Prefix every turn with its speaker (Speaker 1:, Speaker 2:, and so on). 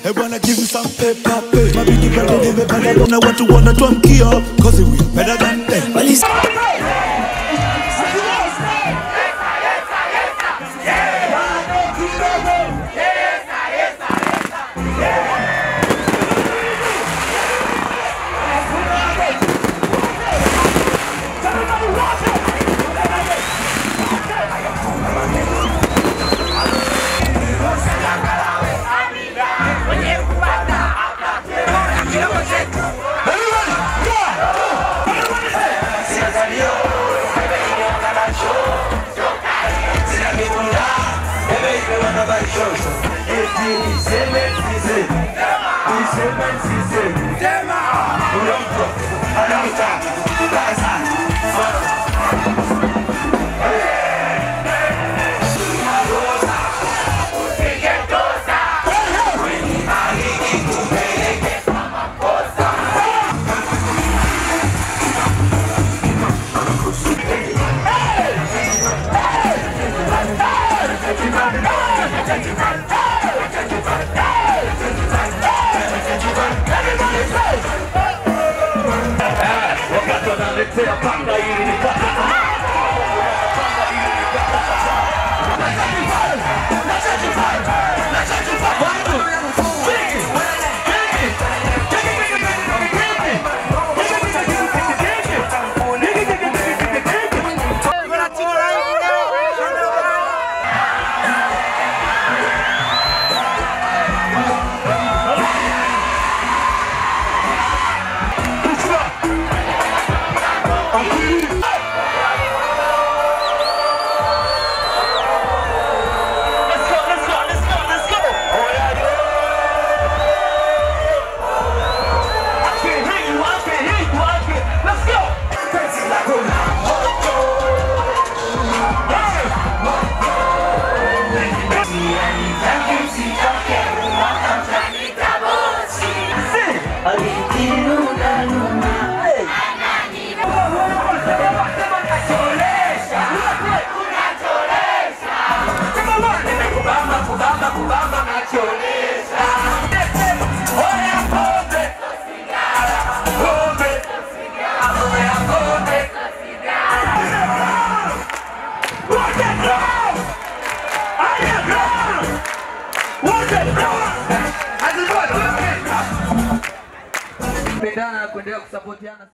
Speaker 1: Hey, wanna give you some paper, pay. My biggie brother, they be better than what you wanna to kill. Cause we better than them. Well, it's
Speaker 2: pendana kuendelea kusapotiana.